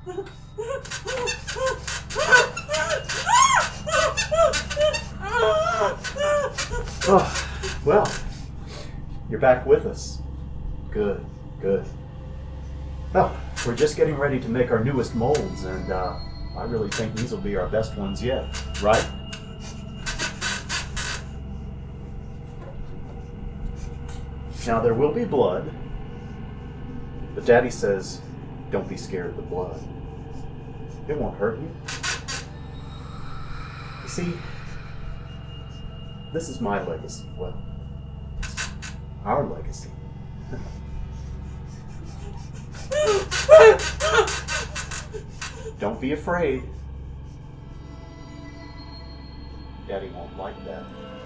Oh, well, you're back with us. Good, good. Well, we're just getting ready to make our newest molds, and I really think these will be our best ones yet, right? Now, there will be blood, but Daddy says, don't be scared of the blood. It won't hurt you. You see, this is my legacy. Well, it's our legacy. Don't be afraid. Daddy won't like that.